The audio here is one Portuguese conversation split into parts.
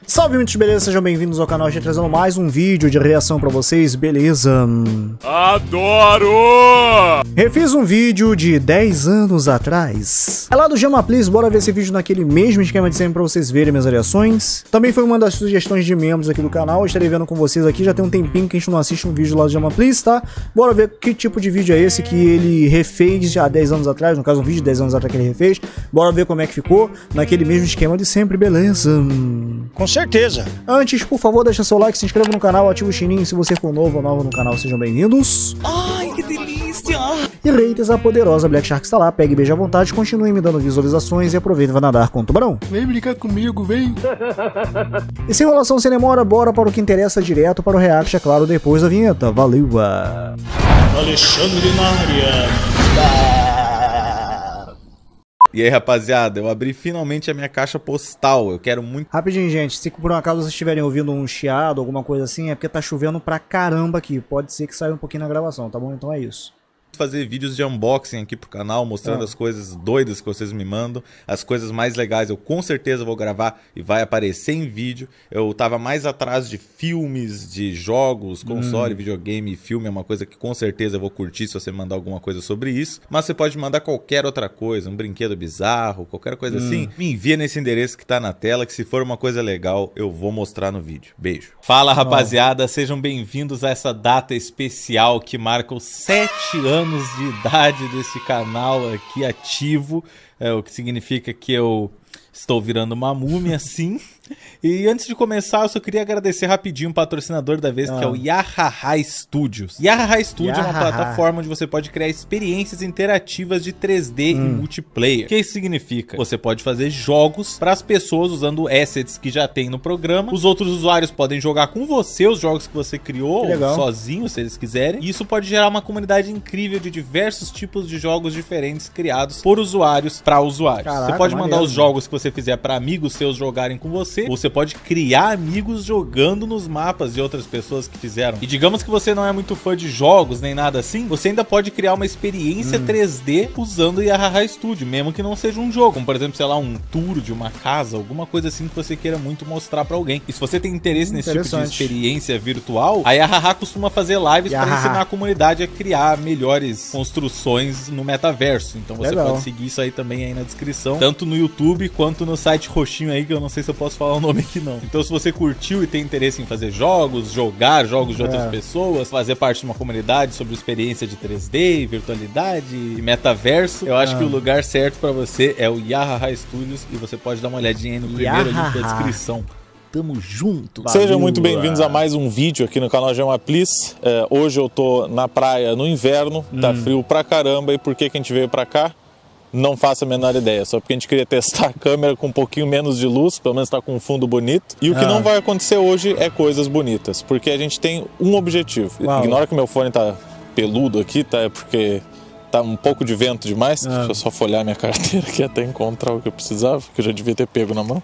Salve, muitos beleza, sejam bem-vindos ao canal. A gente trazendo mais um vídeo de reação pra vocês, beleza? Adoro! Refiz um vídeo de 10 anos atrás. É lá do Jama Please, bora ver esse vídeo naquele mesmo esquema de sempre pra vocês verem minhas reações. Também foi uma das sugestões de membros aqui do canal, eu estarei vendo com vocês aqui, já tem um tempinho que a gente não assiste um vídeo lá do Jama Please, tá? Bora ver que tipo de vídeo é esse que ele refez já há 10 anos atrás, no caso um vídeo de 10 anos atrás que ele refez. Bora ver como é que ficou, naquele mesmo esquema de sempre, beleza? Com certeza. Antes, por favor, deixa seu like, se inscreva no canal, ativa o sininho se você for novo ou nova no canal, sejam bem-vindos. Ai, que delícia! E haters, a poderosa Black Shark está lá, pegue e beija à vontade, continue me dando visualizações e aproveita e vai nadar com o tubarão. Vem brincar comigo, vem! E sem enrolação, sem demora, bora para o que interessa direto para o react, é claro, depois da vinheta. Valeu! Alexandre na área. E aí, rapaziada, eu abri finalmente a minha caixa postal. Eu quero muito... Rapidinho, gente, se por um acaso vocês estiverem ouvindo um chiado, alguma coisa assim, é porque tá chovendo pra caramba aqui. Pode ser que saia um pouquinho na gravação, tá bom? Então é isso. Fazer vídeos de unboxing aqui pro canal, mostrando as coisas doidas que vocês me mandam, as coisas mais legais eu com certeza vou gravar e vai aparecer em vídeo. Eu tava mais atrás de filmes, de jogos, console, videogame e filme, é uma coisa que com certeza eu vou curtir se você mandar alguma coisa sobre isso, mas você pode mandar qualquer outra coisa, um brinquedo bizarro, qualquer coisa assim, me envia nesse endereço que tá na tela, que se for uma coisa legal eu vou mostrar no vídeo. Beijo. Fala, rapaziada, sejam bem-vindos a essa data especial que marca os 7 anos de idade desse canal aqui ativo, o que significa que eu estou virando uma múmia, sim. E antes de começar, eu só queria agradecer rapidinho o patrocinador da vez, que é o Yahaha Studios. Yahaha Studios é uma plataforma onde você pode criar experiências interativas de 3D e multiplayer. O que isso significa? Você pode fazer jogos para as pessoas usando assets que já tem no programa. Os outros usuários podem jogar com você os jogos que você criou, ou sozinho, se eles quiserem. E isso pode gerar uma comunidade incrível de diversos tipos de jogos diferentes criados por usuários para usuários. Caraca, você pode mandar os jogos que você fizer para amigos seus jogarem com você. Você pode criar amigos jogando nos mapas de outras pessoas que fizeram. E digamos que você não é muito fã de jogos nem nada assim, você ainda pode criar uma experiência 3D usando o Yahaha Studio, mesmo que não seja um jogo, como por exemplo, sei lá, um tour de uma casa, alguma coisa assim que você queira muito mostrar pra alguém. E se você tem interesse nesse tipo de experiência virtual, a Yahaha costuma fazer lives para ensinar a comunidade a criar melhores construções no metaverso. Então você pode seguir isso aí também aí na descrição, tanto no YouTube quanto no site roxinho aí, que eu não sei se eu posso falar o nome aqui não. Então se você curtiu e tem interesse em fazer jogos, jogar jogos de outras pessoas, fazer parte de uma comunidade sobre experiência de 3D, virtualidade e metaverso, eu acho que o lugar certo pra você é o Yahaha Studios e você pode dar uma olhadinha aí no primeiro link da descrição. Tamo junto. Sejam muito bem-vindos a mais um vídeo aqui no canal Jama Please. Hoje eu tô na praia no inverno, tá frio pra caramba, e por que a gente veio pra cá? Não faço a menor ideia, só porque a gente queria testar a câmera com um pouquinho menos de luz, pelo menos tá com um fundo bonito. E o que não vai acontecer hoje é coisas bonitas, porque a gente tem um objetivo. Ignora que meu fone tá peludo aqui, tá? É porque tá um pouco de vento demais. Deixa eu só folhear minha carteira aqui até encontrar o que eu precisava, que eu já devia ter pego na mão.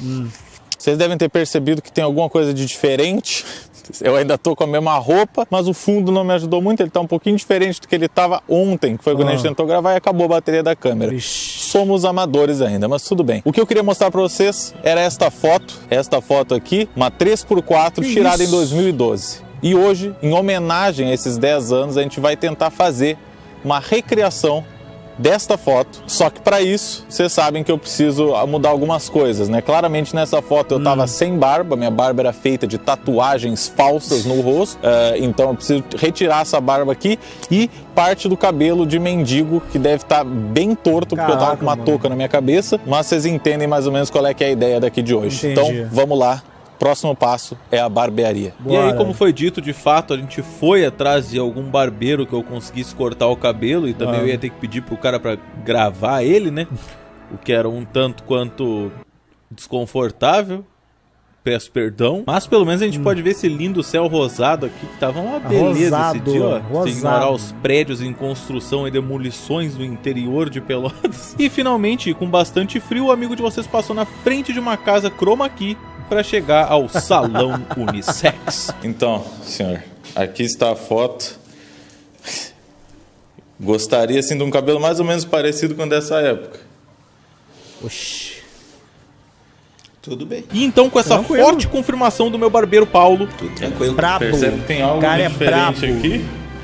Vocês devem ter percebido que tem alguma coisa de diferente. Eu ainda tô com a mesma roupa, mas o fundo não me ajudou muito. Ele tá um pouquinho diferente do que ele tava ontem, que foi quando a gente tentou gravar e acabou a bateria da câmera. Somos amadores ainda, mas tudo bem. O que eu queria mostrar pra vocês era esta foto aqui, uma 3x4 tirada em 2012. E hoje, em homenagem a esses 10 anos, a gente vai tentar fazer uma recriação desta foto, só que para isso, vocês sabem que eu preciso mudar algumas coisas, né? Claramente nessa foto eu tava sem barba, minha barba era feita de tatuagens falsas no rosto, então eu preciso retirar essa barba aqui e parte do cabelo de mendigo, que deve estar bem torto, porque eu tava com uma touca na minha cabeça, mas vocês entendem mais ou menos qual é que é a ideia daqui de hoje. Então, vamos lá. Próximo passo é a barbearia. E aí, como foi dito, de fato, a gente foi atrás de algum barbeiro que eu conseguisse cortar o cabelo, e também eu ia ter que pedir pro cara pra gravar ele, né? O que era um tanto quanto desconfortável. Peço perdão. Mas pelo menos a gente pode ver esse lindo céu rosado aqui, que tava uma beleza esse dia, ó. Sem ignorar os prédios em construção e demolições no interior de Pelotas. E finalmente, com bastante frio, o amigo de vocês passou na frente de uma casa chroma key para chegar ao salão unissex. Então, senhor, aqui está a foto. Gostaria, assim, de um cabelo mais ou menos parecido com o dessa época. Oxi. Tudo bem. E então, com essa Tranquilo. forte confirmação do meu barbeiro Paulo, Tudo tranquilo. Brabo. Percebe que tem algo Cara, é diferente brabo. aqui?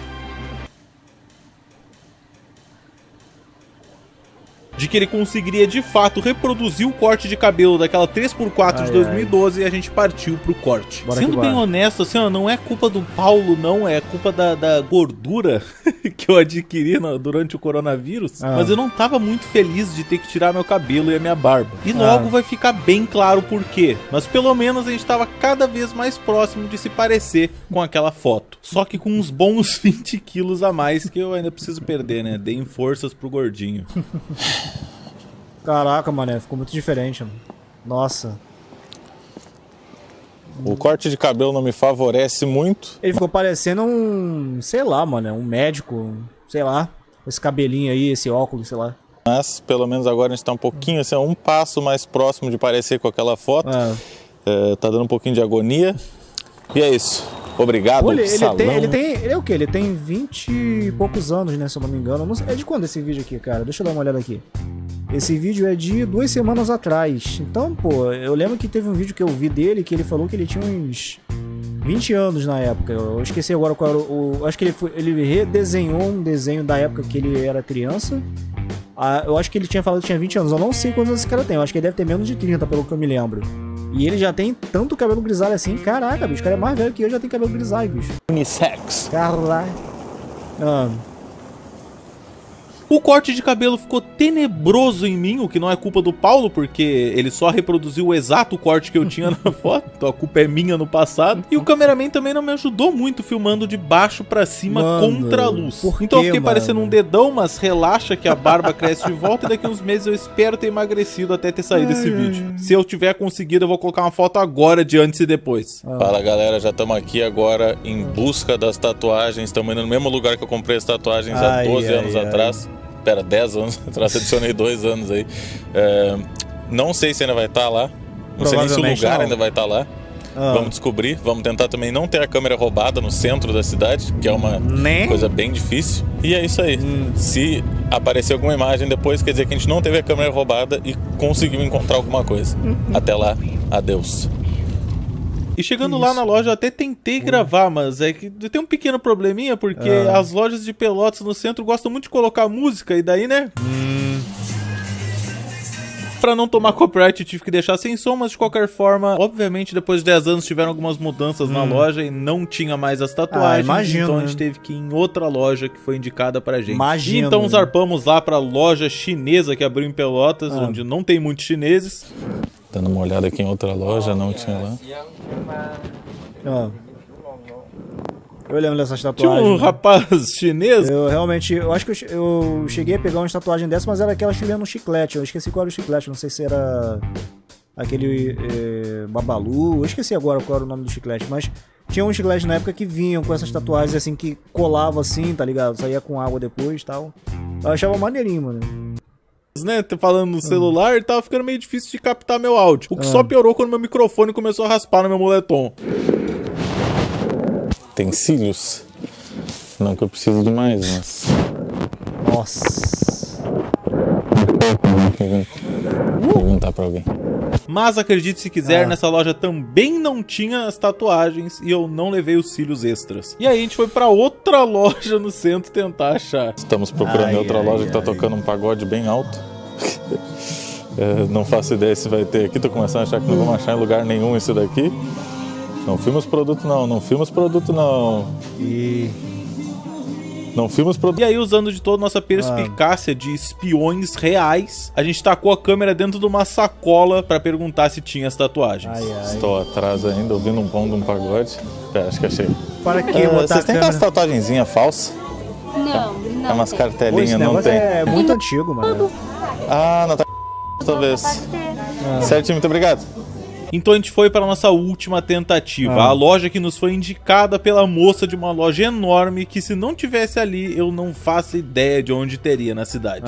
de que ele conseguiria de fato reproduzir o corte de cabelo daquela 3x4 de 2012 e a gente partiu pro corte. Bora Sendo que bem bora. honesto, assim, ó, não é culpa do Paulo, não, é culpa da gordura que eu adquiri durante o coronavírus, mas eu não tava muito feliz de ter que tirar meu cabelo e a minha barba. E logo vai ficar bem claro por quê, mas pelo menos a gente tava cada vez mais próximo de se parecer com aquela foto. Só que com uns bons 20 quilos a mais que eu ainda preciso perder, né? Deem forças pro gordinho. Caraca, mané, ficou muito diferente, mano. Nossa. O corte de cabelo não me favorece muito. Ele ficou parecendo um, sei lá, mano, um médico, sei lá. Esse cabelinho aí, esse óculos, sei lá. Mas pelo menos agora a gente tá um pouquinho, assim, um passo mais próximo de parecer com aquela foto. Tá dando um pouquinho de agonia. E é isso. Obrigado, Pô, ele salão. é o quê? Ele tem 20 e poucos anos, né, se eu não me engano. Eu não sei, é de quando esse vídeo aqui, cara? Deixa eu dar uma olhada aqui. Esse vídeo é de 2 semanas atrás. Então, pô, eu lembro que teve um vídeo que eu vi dele que ele falou que ele tinha uns 20 anos na época. Eu esqueci agora qual era o... Acho que ele redesenhou um desenho da época que ele era criança. Eu acho que ele tinha falado que tinha 20 anos. Eu não sei quantos anos esse cara tem. Eu acho que ele deve ter menos de 30, pelo que eu me lembro. E ele já tem tanto cabelo grisalho assim. Caraca, bicho. O cara é mais velho que eu, já tem cabelo grisalho, bicho. Unissex. Caralho. O corte de cabelo ficou tenebroso em mim, o que não é culpa do Paulo, porque ele só reproduziu o exato corte que eu tinha na foto, então a culpa é minha no passado. E o cameraman também não me ajudou muito filmando de baixo pra cima, mano, contra a luz. por Então eu quê, fiquei parecendo mano? um dedão, mas relaxa que a barba cresce de volta e daqui uns meses eu espero ter emagrecido até ter saído esse vídeo. Se eu tiver conseguido, eu vou colocar uma foto agora de antes e depois. Fala, galera, já estamos aqui agora em busca das tatuagens. Estamos indo no mesmo lugar que eu comprei as tatuagens há 12 anos atrás. Pera, 10 anos atrás, adicionei 2 anos aí. Não sei se ainda vai estar lá. Não sei nem se o lugar ainda vai estar lá. Vamos descobrir. Vamos tentar também não ter a câmera roubada no centro da cidade, que é uma coisa bem difícil. E é isso aí. Se aparecer alguma imagem depois, quer dizer que a gente não teve a câmera roubada e conseguiu encontrar alguma coisa. Até lá, adeus. E chegando lá na loja, eu até tentei gravar, mas é que tem um pequeno probleminha, porque as lojas de Pelotas no centro gostam muito de colocar música, e daí, né? Pra não tomar copyright, eu tive que deixar sem som, mas de qualquer forma, obviamente, depois de 10 anos tiveram algumas mudanças na loja e não tinha mais as tatuagens. Imagino, então a né? gente teve que ir em outra loja que foi indicada pra gente. Imagino. Então zarpamos lá pra loja chinesa que abriu em Pelotas, onde não tem muitos chineses. Dando uma olhada aqui em outra loja, não tinha lá. Eu lembro dessas Tinha tatuagens. um rapaz chinês. Eu realmente, eu acho que eu cheguei a pegar uma tatuagem dessa, mas era aquela chilena no chiclete. Eu esqueci qual era o chiclete, não sei se era aquele Babalu. Eu esqueci agora qual era o nome do chiclete, mas tinha um chiclete na época que vinham com essas tatuagens assim, que colava assim, tá ligado? Saía com água depois e tal. Eu achava maneirinho, mano. Né, falando no celular, tava ficando meio difícil de captar meu áudio. O que só piorou quando meu microfone começou a raspar no meu moletom. Tem cílios? Não que eu preciso de mais, mas... Nossa. Perguntar pra alguém. Mas acredite se quiser, nessa loja também não tinha as tatuagens e eu não levei os cílios extras. E aí a gente foi pra outra loja no centro tentar achar. Estamos procurando outra loja que tá tocando um pagode bem alto. Não faço ideia se vai ter aqui. Tô começando a achar que não vamos achar em lugar nenhum isso daqui. Não filma os produtos não, não filma os produtos não. Não filma os produtos. E aí, usando de toda a nossa perspicácia de espiões reais, a gente tacou a câmera dentro de uma sacola pra perguntar se tinha as tatuagens. Estou atrás ainda, ouvindo um bom de um pagode. Pera, acho que achei. Para que botar Vocês têm aquelas tatuagenzinhas falsas? Não. É umas Pô, cartelinhas, esse não negócio tem? é muito antigo, mano. Ah, não tá. Talvez. Certinho, muito obrigado. Então a gente foi para nossa última tentativa, a loja que nos foi indicada pela moça de uma loja enorme que se não tivesse ali eu não faço ideia de onde teria na cidade.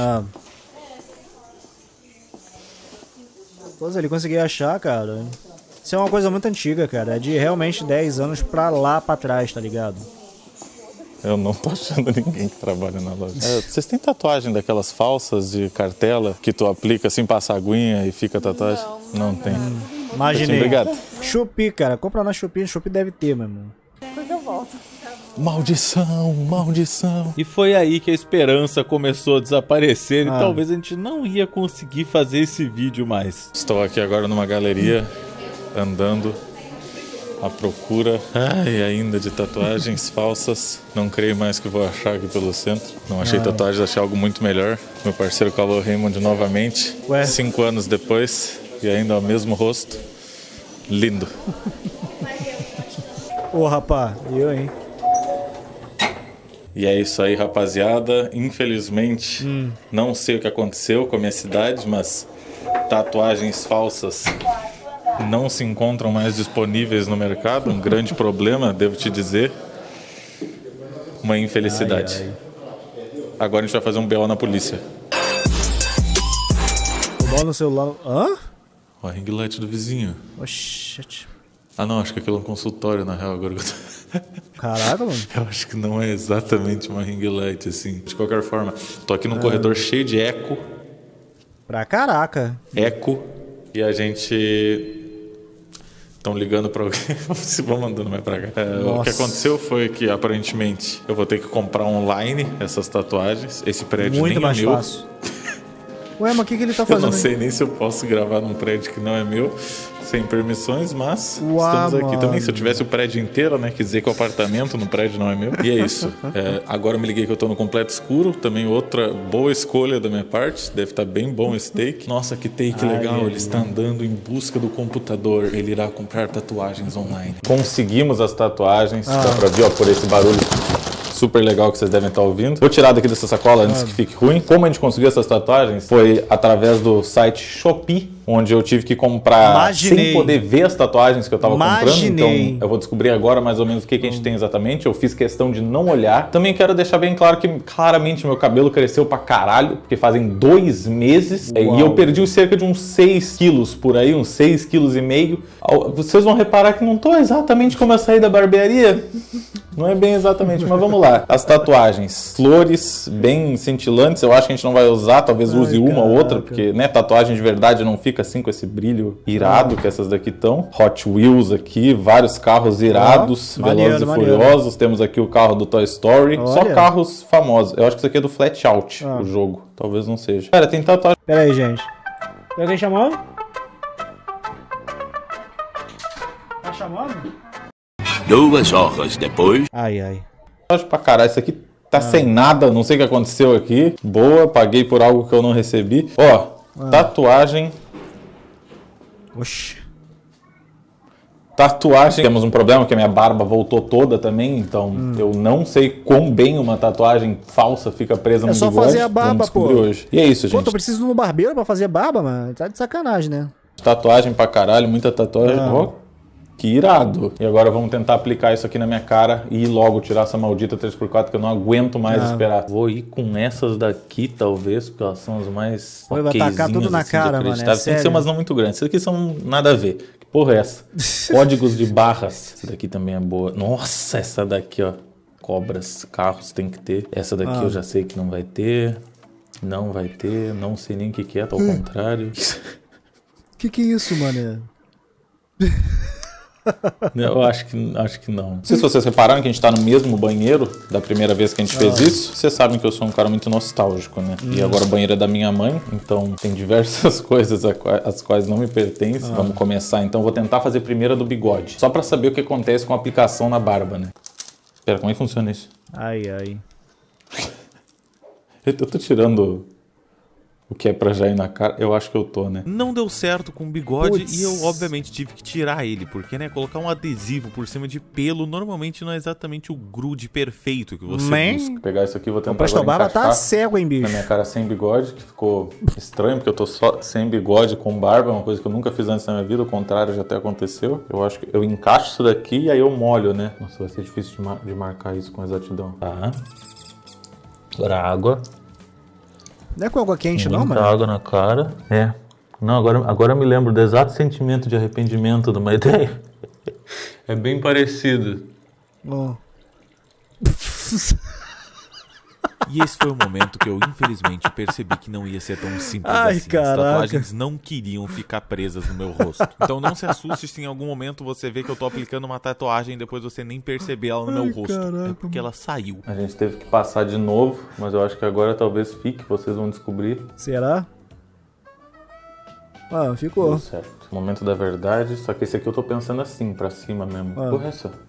Pois ele conseguiu achar, cara. Isso é uma coisa muito antiga, cara. É de realmente 10 anos pra lá pra trás, tá ligado? Eu não tô achando ninguém que trabalha na loja. Vocês têm tatuagem daquelas falsas de cartela que tu aplica assim, passa aguinha e fica a tatuagem? Não tem. Imaginei. Obrigado. Shopee, cara. Compra na Shopee. Shopee deve ter, meu irmão. Depois eu volto. Maldição, maldição. E foi aí que a esperança começou a desaparecer e talvez a gente não ia conseguir fazer esse vídeo mais. Estou aqui agora numa galeria, andando à procura, ainda de tatuagens falsas. Não creio mais que vou achar aqui pelo centro. Não achei tatuagens, achei algo muito melhor. Meu parceiro Cauã Raymond novamente, 5 anos depois, e ainda é o mesmo rosto. Lindo. Ô, rapá, eu, hein? E é isso aí, rapaziada. Infelizmente, não sei o que aconteceu com a minha cidade, mas tatuagens falsas não se encontram mais disponíveis no mercado. Um grande problema, devo te dizer. Uma infelicidade. Agora a gente vai fazer um BO na polícia. O no celular. Hã? Ó, a ring light do vizinho. Oxi. Ah, não, acho que aquilo é um consultório, na real, agora que eu tô... Caraca, mano. Eu acho que não é exatamente uma ring light, assim. De qualquer forma, tô aqui num corredor cheio de eco. Pra caraca. Eco. E a gente... Estão ligando pra alguém. Se vão mandando mais pra cá. O que aconteceu foi que, aparentemente, eu vou ter que comprar online essas tatuagens. Esse prédio muito nem mais é meu. fácil. Ué, mas o que ele tá Eu fazendo não sei aí? nem se eu posso gravar num prédio que não é meu, sem permissões, mas Uau, estamos aqui mano. também. Se eu tivesse o prédio inteiro, né? Quer dizer que o apartamento no prédio não é meu. E é isso. Agora eu me liguei que eu tô no completo escuro. Também outra boa escolha da minha parte. Deve estar bem bom esse take. Nossa, que take legal. Ele está andando em busca do computador. Ele irá comprar tatuagens online. Conseguimos as tatuagens. Dá pra ver, ó, por esse barulho super legal que vocês devem estar ouvindo. Vou tirar daqui dessa sacola antes que fique ruim. Como a gente conseguiu essas tatuagens foi através do site Shopee, onde eu tive que comprar sem poder ver as tatuagens que eu tava comprando. Então eu vou descobrir agora mais ou menos o que a gente tem exatamente. Eu fiz questão de não olhar. Também quero deixar bem claro que claramente meu cabelo cresceu pra caralho, porque fazem 2 meses. E eu perdi cerca de uns 6 quilos por aí, uns 6,5 quilos. Vocês vão reparar que não tô exatamente como eu saí da barbearia. Não é bem exatamente, mas vamos lá. As tatuagens, flores bem cintilantes, eu acho que a gente não vai usar, talvez use uma ou outra, porque, né, tatuagem de verdade não fica assim com esse brilho irado que essas daqui estão. Hot Wheels aqui, vários carros irados, Velozes e Furiosos. Temos aqui o carro do Toy Story. Só carros famosos. Eu acho que isso aqui é do Flat Out, o jogo. Talvez não seja. Pera, tem tatuagem. Pera aí, gente. Tem alguém chamando? Tá chamando? 2 horas depois. Ai. Pra caralho, isso aqui tá sem nada, não sei o que aconteceu aqui. Boa, paguei por algo que eu não recebi. Ó, tatuagem. Oxi. Tatuagem. Temos um problema que a minha barba voltou toda também, então eu não sei quão bem uma tatuagem falsa fica presa no bigode. É só fazer a barba, pô. Hoje. E é isso, gente. Pô, tu precisa de um barbeiro pra fazer barba, mano. Tá de sacanagem, né? Tatuagem pra caralho, muita tatuagem. Ó, que irado. E agora vamos tentar aplicar isso aqui na minha cara e logo tirar essa maldita 3x4 que eu não aguento mais esperar. Vou ir com essas daqui, talvez, porque elas são as mais... Pô, vai tacar tudo na cara, mano. Tem que ser umas não muito grandes. Essas aqui são nada a ver. Que porra é essa? Códigos de barras. Essa daqui também é boa. Nossa, essa daqui, ó. Cobras, carros tem que ter. Essa daqui eu já sei que não vai ter. Não vai ter. Não sei nem o que é, tá ao contrário. Que é isso, mano? Eu acho que não. Não sei se vocês repararam que a gente tá no mesmo banheiro da primeira vez que a gente fez isso. Vocês sabem que eu sou um cara muito nostálgico, né? E agora o banheiro é da minha mãe, então tem diversas coisas as quais não me pertencem. Vamos começar, então vou tentar fazer primeiro a do bigode. Só pra saber o que acontece com a aplicação na barba, né? Pera, como é que funciona isso? Ai. Eu tô tirando... O que é pra já ir na cara, eu acho que eu tô, né? Não deu certo com o bigode e eu, obviamente, tive que tirar ele. Porque, né, colocar um adesivo por cima de pelo normalmente não é exatamente o grude perfeito que você busca. Vou pegar isso aqui e vou tentar o pastor barba tá cego, hein, bicho? Na minha cara sem bigode, que ficou estranho, porque eu tô só sem bigode com barba, é uma coisa que eu nunca fiz antes na minha vida, o contrário já até aconteceu. Eu acho que eu encaixo isso daqui e aí eu molho, né? Nossa, vai ser difícil de marcar isso com exatidão. Tá. Agora água. Não é com água quente, não, mano? Água na cara. É. Não, agora eu me lembro do exato sentimento de arrependimento de uma ideia. É bem parecido. E esse foi o momento que eu, infelizmente, percebi que não ia ser tão simples Ai, assim. caraca. As tatuagens não queriam ficar presas no meu rosto. Então não se assuste se em algum momento você vê que eu tô aplicando uma tatuagem e depois você nem perceber ela no meu rosto. caraca, É porque ela saiu. A gente teve que passar de novo, mas eu acho que agora talvez fique, vocês vão descobrir. Será? Ah, ficou. Tudo certo. Momento da verdade, só que esse aqui eu tô pensando assim, pra cima mesmo. Porra, é essa?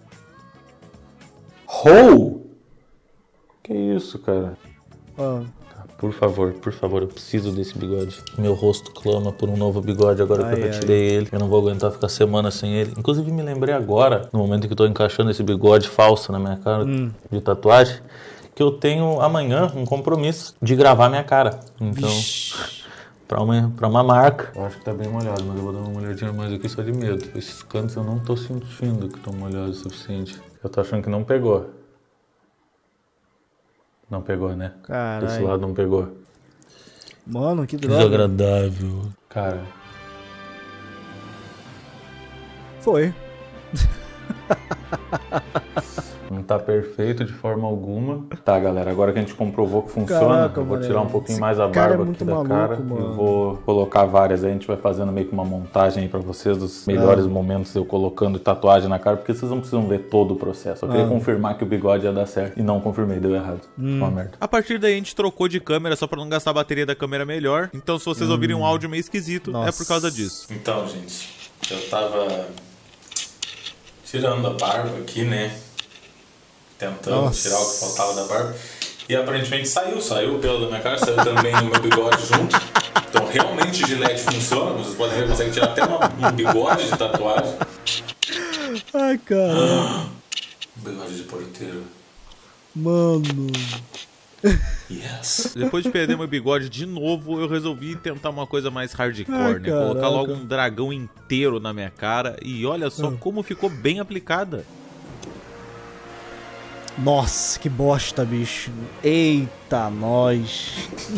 Hole! Que isso, cara? Ah. Por favor, eu preciso desse bigode. Meu rosto clama por um novo bigode agora que eu Ai, retirei ele. Eu não vou aguentar ficar semana sem ele. Inclusive me lembrei agora, no momento em que eu tô encaixando esse bigode falso na minha cara de tatuagem, que eu tenho amanhã um compromisso de gravar minha cara. Então, pra uma marca. Eu acho que tá bem molhado, mas eu vou dar uma olhadinha mais aqui só de medo. Esses cantos eu não tô sentindo que estão molhados o suficiente. Eu tô achando que não pegou. Não pegou, né? Caralho. Desse lado não pegou. Mano, que droga. Desagradável. Cara. Foi. Não tá perfeito de forma alguma. Tá, galera, agora que a gente comprovou que funciona, Caraca, eu vou mano, tirar um pouquinho esse mais a cara é barba muito aqui da maluco, cara mano. e vou colocar várias aí. A gente vai fazendo meio que uma montagem aí pra vocês dos melhores momentos eu colocando tatuagem na cara, porque vocês não precisam ver todo o processo. Eu queria confirmar que o bigode ia dar certo e não confirmei, deu errado. Uma merda. A partir daí a gente trocou de câmera só pra não gastar a bateria da câmera melhor. Então se vocês ouvirem um áudio meio esquisito, é por causa disso. Então, gente, eu tava tirando a barba aqui, né? Tentando tirar o que faltava da barba. E aparentemente saiu o pelo da minha cara, saiu também o meu bigode junto. Então realmente Gillette funciona, vocês podem ver, consegue tirar até um bigode de tatuagem. Ai, cara. Bigode de porteiro. Mano. Yes. Depois de perder meu bigode de novo, eu resolvi tentar uma coisa mais hardcore, Ai, né? Colocar caraca. logo um dragão inteiro na minha cara. E olha só como ficou bem aplicada. Nossa, que bosta, bicho. Eita, nós.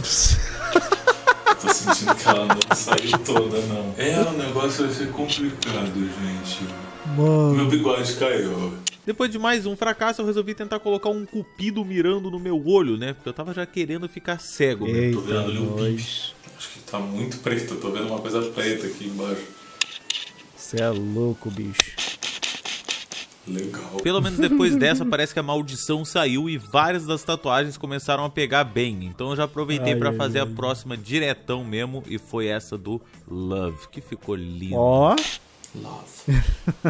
Tô sentindo que ela não saiu toda, não. O negócio vai ser complicado, gente. Mano. Meu bigode caiu. Depois de mais um fracasso, eu resolvi tentar colocar um cupido mirando no meu olho, né? Porque eu tava já querendo ficar cego. Eita, Tô vendo ali o nós. bicho. Acho que tá muito preto, eu tô vendo uma coisa preta aqui embaixo. Você é louco, bicho. Legal. Pelo menos depois dessa, parece que a maldição saiu e várias das tatuagens começaram a pegar bem. Então eu já aproveitei pra fazer a próxima diretão mesmo, e foi essa do Love, que ficou linda. Ó. Love.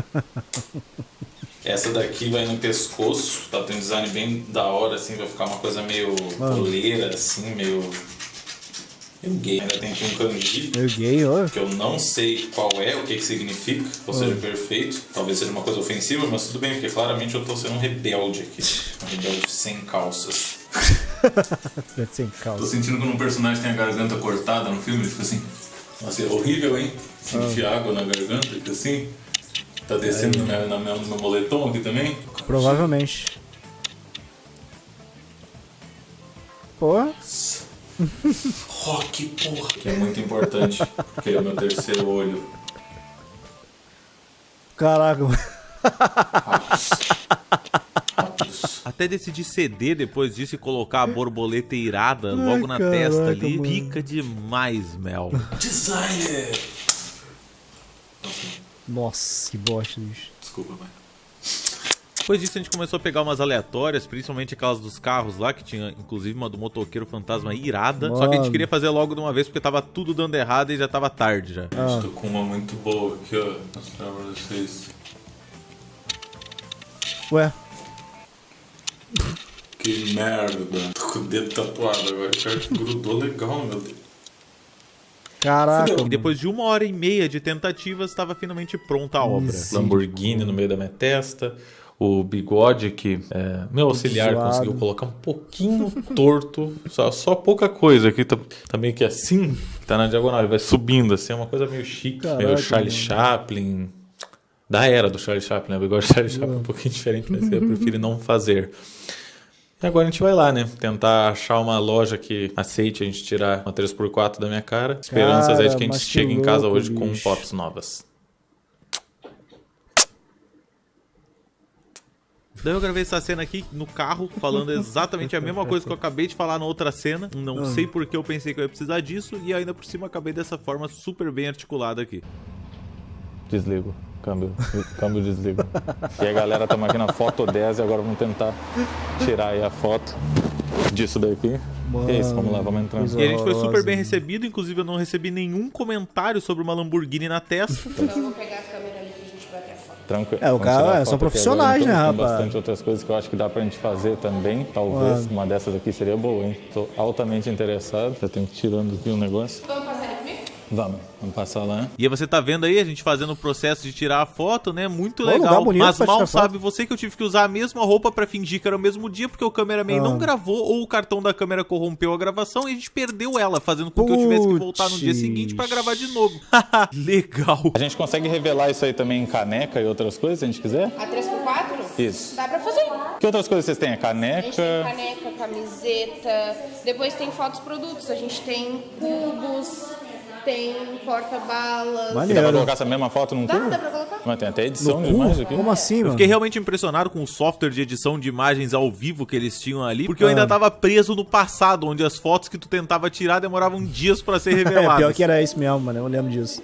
Essa daqui vai no pescoço, tá? Tem um design bem da hora, assim, vai ficar uma coisa meio coleira, assim, meio gay. Ainda tem aqui um kanji, Meio gay, ó. que eu não sei qual é, o que significa, ou seja, perfeito. Talvez seja uma coisa ofensiva, mas tudo bem, porque claramente eu tô sendo um rebelde aqui. Um rebelde sem calças. Sem Tô calça. sentindo que quando um personagem tem a garganta cortada no filme, ele fica assim... Nossa, é horrível, hein? Sentir água na garganta, fica assim... Tá descendo no meu moletom aqui também? Provavelmente. Porra. Rock, porra! Que é muito importante, porque é o meu terceiro olho. Caraca. Até decidi ceder depois disso e colocar a borboleta irada logo na caraca, testa ali. mano. Fica demais, Mel. Designer! Nossa, que bosta, bicho. Desculpa, mãe. Depois disso a gente começou a pegar umas aleatórias, principalmente aquelas dos carros lá, que tinha inclusive uma do motoqueiro fantasma irada. Só que a gente queria fazer logo de uma vez porque tava tudo dando errado e já tava tarde já. Tô com uma muito boa aqui, ó. Vou mostrar pra vocês. Ué. Que merda. Tô com o dedo tatuado agora. O cara grudou legal, meu Deus. Caraca. E depois de 1h30 de tentativas, estava finalmente pronta a obra. Lamborghini no meio da minha testa. O bigode que meu auxiliar zoado. conseguiu colocar um pouquinho torto. Só pouca coisa aqui. Tá meio que assim. Tá na diagonal. Ele vai subindo assim. É uma coisa meio chique. Caraca, meio Charlie Chaplin. Da era do Charlie Chaplin. O bigode do Charlie Chaplin é um pouquinho diferente. Mas eu prefiro não fazer. E agora a gente vai lá, né? Tentar achar uma loja que aceite a gente tirar uma 3x4 da minha cara. Esperanças é de que a gente mas que chegue em casa louco, hoje com bicho. fotos novas. Daí eu gravei essa cena aqui no carro, falando exatamente a mesma coisa que eu acabei de falar na outra cena. Não sei porque eu pensei que eu ia precisar disso. E ainda por cima acabei dessa forma super bem articulada aqui. Desligo. Câmbio desligo. E aí, galera, estamos aqui na foto 10 e agora vamos tentar tirar aí a foto disso daqui. Mano, e é isso, vamos lá, vamos entrar. E a gente foi super bem recebido, inclusive eu não recebi nenhum comentário sobre uma Lamborghini na testa. Então eu vou pegar a câmera ali pra gente bater a foto. Tranquilo. É, o cara são profissionais, né, rapaz? Tem bastante outras coisas que eu acho que dá pra gente fazer também. Talvez uma dessas aqui seria boa, hein? Tô altamente interessado. Já tenho que ir tirando aqui um negócio. Vamos passar ali comigo? Vamos passar lá. E aí você tá vendo aí a gente fazendo o processo de tirar a foto, né? Muito Lugar legal. bonito Mas pra mal tirar sabe você que eu tive que usar a mesma roupa pra fingir que era o mesmo dia, porque o cameraman não gravou ou o cartão da câmera corrompeu a gravação e a gente perdeu ela, fazendo com que eu tivesse que voltar no dia seguinte pra gravar de novo. Legal. A gente consegue revelar isso aí também em caneca e outras coisas, se a gente quiser? A 3x4? Isso. Dá pra fazer. Que outras coisas vocês têm? A A caneca? gente tem caneca, camiseta, depois tem fotos produtos, a gente tem cubos, tem porta-balas. E dá Maneiro. pra colocar essa mesma foto num cubo? Dá pra colocar? Mas tem até edição No de cu? imagem aqui. Como assim, Eu mano? fiquei realmente impressionado com o software de edição de imagens ao vivo que eles tinham ali, porque eu ainda tava preso no passado, onde as fotos que tu tentava tirar demoravam dias pra ser É, reveladas. pior que era isso mesmo, mano. Eu lembro disso.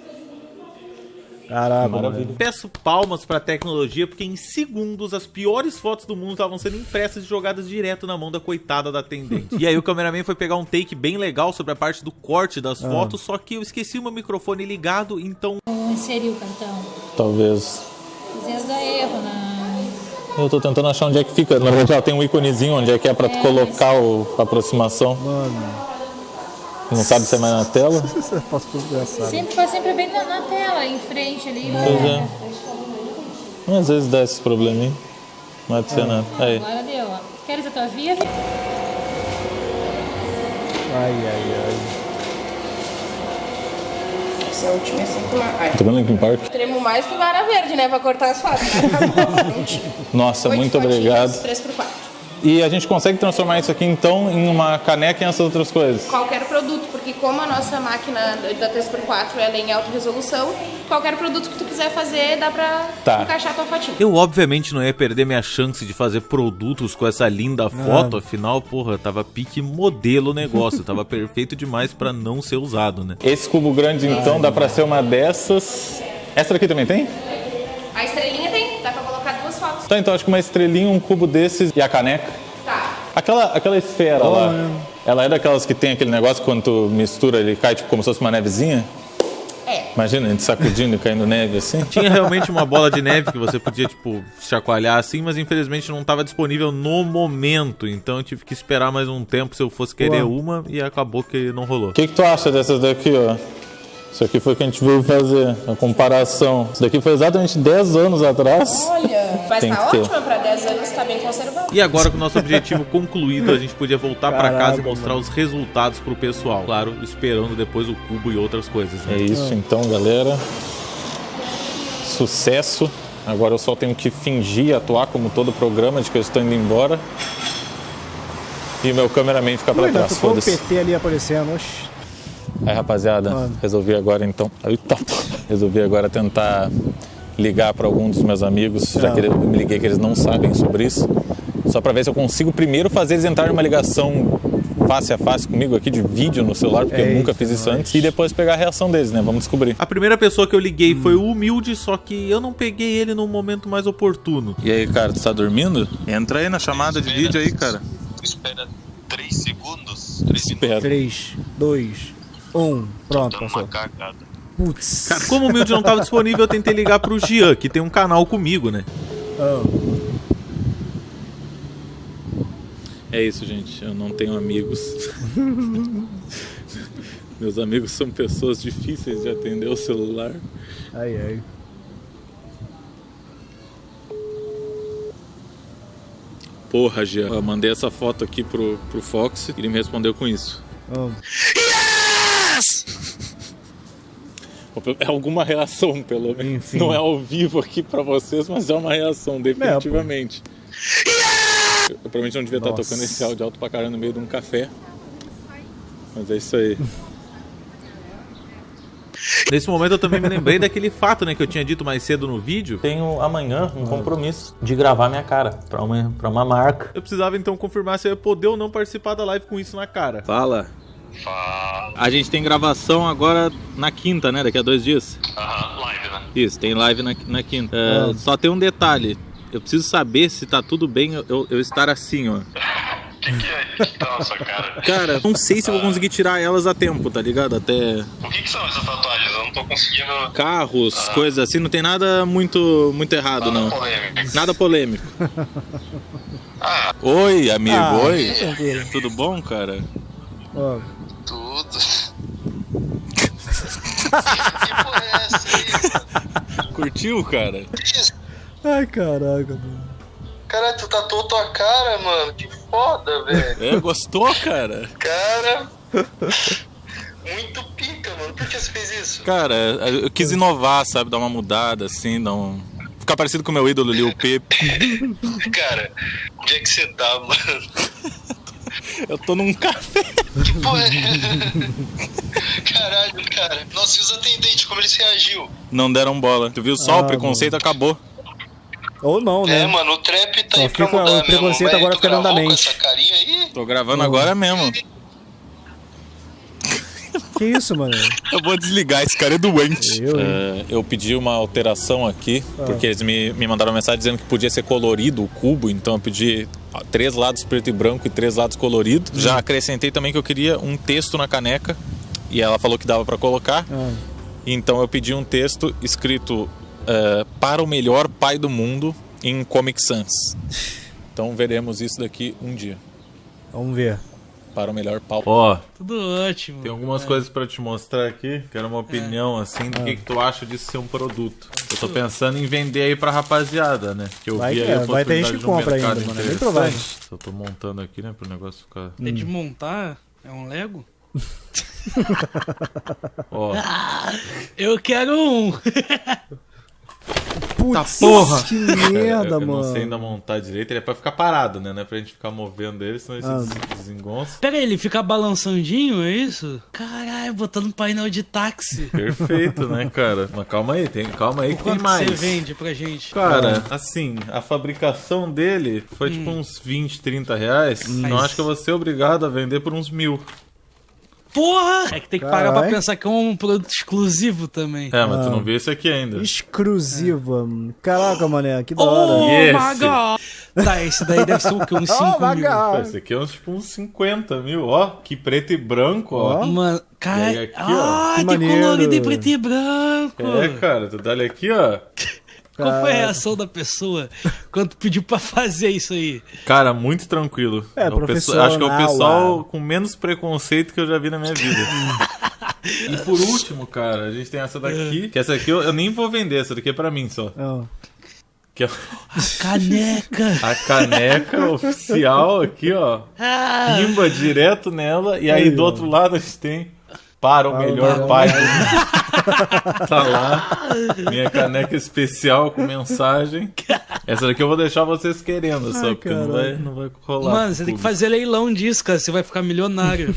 Caraca, Maravilha. mano. Peço palmas pra tecnologia, porque em segundos as piores fotos do mundo estavam sendo impressas e jogadas direto na mão da coitada da atendente. E aí o cameraman foi pegar um take bem legal sobre a parte do corte das fotos, só que eu esqueci o meu microfone ligado, então... Inserir o cartão. Talvez. Às vezes dá erro Eu tô tentando achar onde é que fica. Na verdade, ela tem um íconezinho onde é que é pra tu colocar a aproximação. Mano. Não sabe se é mais na tela? Posso engraçado. Sempre faz sempre bem na tela, em frente ali. Pois é. Mas às vezes dá esses probleminhos. Não vai ser nada. Aí. Agora deu, ó. Queres a tua via? Ai, ai, ai. Essa é a última, essa aqui. Ai, Tá vendo Linkin Park? teremos mais que vara verde, né? Pra cortar as fotos. Nossa, muito obrigado. 3x4. E a gente consegue transformar isso aqui então em uma caneca e essas outras coisas? Qualquer produto, porque como a nossa máquina da 3x4 ela é em alta resolução, qualquer produto que tu quiser fazer dá pra encaixar a tua fotinha. Eu obviamente não ia perder minha chance de fazer produtos com essa linda foto, afinal, porra, tava pique modelo o negócio, tava perfeito demais pra não ser usado, né? Esse cubo grande então dá pra ser uma dessas. Essa daqui também tem? A estrelinha tem, dá pra colocar duas fotos. Tá, então acho que uma estrelinha, um cubo desses e a caneca. Tá. Aquela esfera lá, ela é daquelas que tem aquele negócio que quando tu mistura ele cai tipo como se fosse uma nevezinha? É. Imagina, a gente sacudindo e caindo neve assim. Tinha realmente uma bola de neve que você podia, tipo, chacoalhar assim, mas infelizmente não estava disponível no momento. Então eu tive que esperar mais um tempo se eu fosse querer uma e acabou que não rolou. O que tu acha dessas daqui, ó? Isso aqui foi o que a gente veio fazer, a comparação. Isso daqui foi exatamente 10 anos atrás. Olha, mas Tem tá que ter. ótima pra 10 anos, tá bem conservado. E agora com o nosso objetivo concluído, a gente podia voltar pra casa e Caraca, mostrar os resultados pro pessoal. Claro, esperando depois o cubo e outras coisas, né? É isso então, galera. Sucesso. Agora eu só tenho que fingir atuar como todo o programa de que eu estou indo embora. E o meu cameraman fica pra Ainda trás, ficou o foda-se. PT ali aparecendo. Oxi. Aí, rapaziada, resolvi agora então. Resolvi agora tentar ligar para algum dos meus amigos, já que eu me liguei que eles não sabem sobre isso. Só para ver se eu consigo primeiro fazer eles entrarem numa ligação face a face comigo aqui de vídeo no celular, porque eu nunca fiz isso antes, e depois pegar a reação deles, né? Vamos descobrir. A primeira pessoa que eu liguei foi o Humilde, só que eu não peguei ele no momento mais oportuno. E aí, cara, tu tá dormindo? Entra aí na chamada de vídeo aí, cara. Espera 3 segundos. Espera. 3, 2, 1. Pronto, Dando passou. uma cagada. Putz. Cara, como o Humilde não tava disponível, eu tentei ligar pro Jean, que tem um canal comigo, né? É isso, gente. Eu não tenho amigos. Meus amigos são pessoas difíceis de atender o celular. Ai, ai. Porra, Jean. Eu mandei essa foto aqui pro Fox e ele me respondeu com isso. É alguma reação, pelo menos. Enfim. Não é ao vivo aqui pra vocês, mas é uma reação, definitivamente. Eu provavelmente não devia estar tocando esse áudio alto pra caramba no meio de um café. Mas é isso aí. Nesse momento eu também me lembrei daquele fato, né, que eu tinha dito mais cedo no vídeo. Tenho amanhã um compromisso de gravar minha cara pra uma marca. Eu precisava então confirmar se eu ia poder ou não participar da live com isso na cara. Fala. Fala. A gente tem gravação agora na quinta, né? Daqui a 2 dias. Live, né? Isso, tem live na quinta. Só tem um detalhe. Eu preciso saber se tá tudo bem eu estar assim, ó. Que é? Que tá na sua cara? Cara, não sei se eu vou conseguir tirar elas a tempo, tá ligado? Até... O que são essas tatuagens? Eu não tô conseguindo... Carros, coisas assim, não tem nada muito errado, Nada não. polêmico. Nada polêmico. Ah, Oi, amigo, oi. tranquilo. Tudo bom, cara? Ó, tudo. Que porra é essa aí? Curtiu, cara? Isso. ai, caraca, mano. Caralho, tu tatuou tua cara, mano. Que foda, velho. É, gostou, cara? Cara... Muito pica, mano. Por que você fez isso? Cara, eu quis inovar, sabe? Dar uma mudada, assim, ficar parecido com o meu ídolo, Lil Peep. Cara, onde é que você tá, mano? Eu tô num café. Que porra é? Caralho, cara. Nossa, e os atendentes, como eles reagiu? Não deram bola. Tu viu só? O preconceito acabou. Ou não, né? É, mano, o trap tá Só aí pra fica- mudar o preconceito mesmo. agora Tu fica dentro da gravou com mente. essa carinha aí? Tô gravando agora mesmo. Que isso, mano? Eu vou desligar, esse cara é doente. Eu, Eu pedi uma alteração aqui, porque eles me mandaram uma mensagem dizendo que podia ser colorido o cubo, então eu pedi 3 lados preto e branco e 3 lados coloridos. Já acrescentei também que eu queria um texto na caneca, e ela falou que dava pra colocar. Então eu pedi um texto escrito para o melhor pai do mundo em Comic Sans. Então veremos isso daqui um dia. Vamos ver. Para o melhor pau. Ó, Tudo ótimo. tem algumas coisas pra te mostrar aqui. Quero uma opinião, assim, do que tu acha disso ser um produto. Eu tô pensando em vender aí pra rapaziada, né? Que eu Vai vi que aí a é, vai ter gente possibilidade que de um compra mercado ainda, mano, é bem interessante. provável. Só tô montando aqui, né, pro negócio ficar... É de montar? É um Lego? Ó, Eu quero um. Putz, porra! que merda, eu mano. não sei ainda montar direito. Ele é pra ficar parado, né? Não é pra gente ficar movendo ele, senão ele se desengonça. Pera aí, ele fica balançandinho, é isso? Caralho, botando um painel de táxi. Perfeito, né, cara? Mas calma aí, calma aí que tem Quanto mais. você vende pra gente? Cara, assim, a fabricação dele foi tipo uns 20, 30 reais. Não acho que eu vou ser obrigado a vender por uns 1.000. Porra! É que tem que pagar pra Carai. pensar que é um produto exclusivo também. É, mas tu não viu esse aqui ainda. Exclusiva. Caraca, mané, que da hora. Oh, Esse? my God! Tá, esse daí deve ser o quê? Uns 5 mil. Pô, esse aqui é uns, tipo uns 50 mil, ó. Que preto e branco, ó. Mano, cara... E aí aqui, ó. Ah, Que tem maneiro. colorido em preto e branco. É, cara, tu dá ele aqui, ó. Qual foi a reação da pessoa quando pediu pra fazer isso aí? Cara, muito tranquilo. É, o profissional, acho que é o pessoal lá. com menos preconceito que eu já vi na minha vida. E por último, cara, a gente tem essa daqui. Que essa aqui eu nem vou vender, essa daqui é pra mim só. Ó. Que é Caneca! a caneca oficial aqui, ó. Ah, Pimba direto nela. E aí Aí, do ó. outro lado a gente tem para o melhor pai do mundo. Tá lá. Minha caneca especial com mensagem. Essa daqui eu vou deixar vocês querendo, só porque não vai rolar. mano, você tem que fazer leilão disso, cara. Você vai ficar milionário.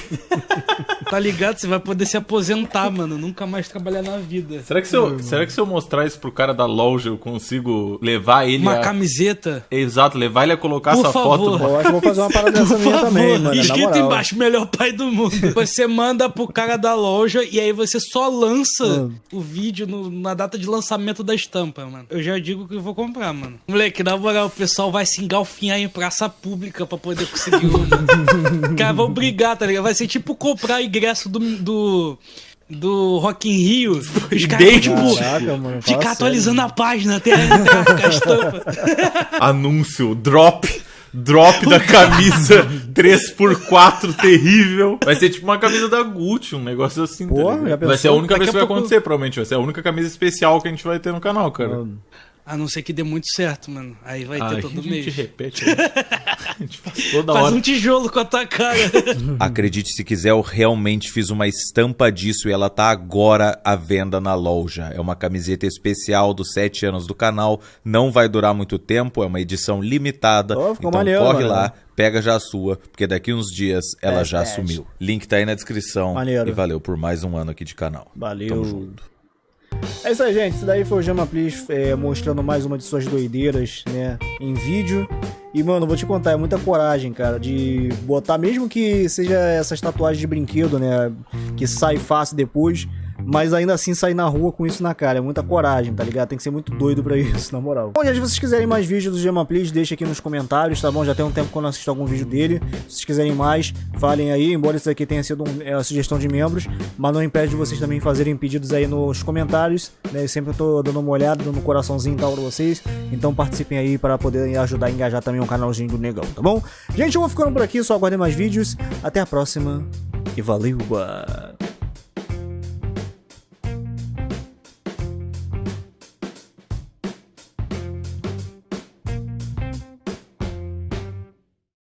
Tá ligado? Você vai poder se aposentar, mano. Nunca mais trabalhar na vida. Será que se eu mostrar isso pro cara da loja, eu consigo levar ele Uma a... camiseta? Exato, levar ele a colocar Por essa favor. foto. Eu acho que vou fazer uma parada dessa Por minha favor, também, mano. Na escrito moral. embaixo, melhor pai do mundo. Você manda pro cara da loja e aí você só lança o vídeo na data de lançamento da estampa, mano. Eu já digo que eu vou comprar, mano. Moleque, na moral, o pessoal vai se engalfinhar em praça pública pra poder conseguir uma. Cara, vão brigar, tá ligado? Vai ser tipo comprar ingresso do Rock in Rio. Os caras vão, tipo, Caraca, mano, fala ficar sério. atualizando a página até entrar com a estampa. Anúncio, drop da camisa 3x4 terrível. Vai ser tipo uma camisa da Gucci, um negócio assim. Porra, tá ligado? já Vai ser a pensou? única Daqui vez a que vai pouco- acontecer, provavelmente. Vai ser a única camisa especial que a gente vai ter no canal, cara. A não ser que dê muito certo, mano. Aí vai ter Aí todo a gente mês. repete. Né? Toda Faz hora. um tijolo com a tua cara. Acredite se quiser, eu realmente fiz uma estampa disso e ela tá agora à venda na loja. É uma camiseta especial dos 7 anos do canal, não vai durar muito tempo, é uma edição limitada, Oh, ficou então maneiro, corre mano. lá, pega já a sua, porque daqui uns dias ela já Verdade. sumiu. Link tá aí na descrição. Maneiro. E valeu por mais um ano aqui de canal. Valeu. Tamo junto. É isso aí, gente. Isso daí foi o Jama Please mostrando mais uma de suas doideiras, né, em vídeo. E, mano, vou te contar, é muita coragem, cara, de botar, mesmo que seja essas tatuagens de brinquedo, né, que sai fácil depois, mas ainda assim sair na rua com isso na cara. É muita coragem, tá ligado? Tem que ser muito doido pra isso, na moral. Bom, gente, se vocês quiserem mais vídeos do Jama Please, deixa aqui nos comentários, tá bom? Já tem um tempo que eu não assisto algum vídeo dele. Se vocês quiserem mais, falem aí. Embora isso aqui tenha sido uma sugestão de membros, mas não impede de vocês também fazerem pedidos aí nos comentários, né? Eu sempre tô dando uma olhada, dando um coraçãozinho e tal pra vocês. Então participem aí para poder ajudar a engajar também o canalzinho do Negão, tá bom? Gente, eu vou ficando por aqui, só aguardem mais vídeos. Até a próxima e valeu!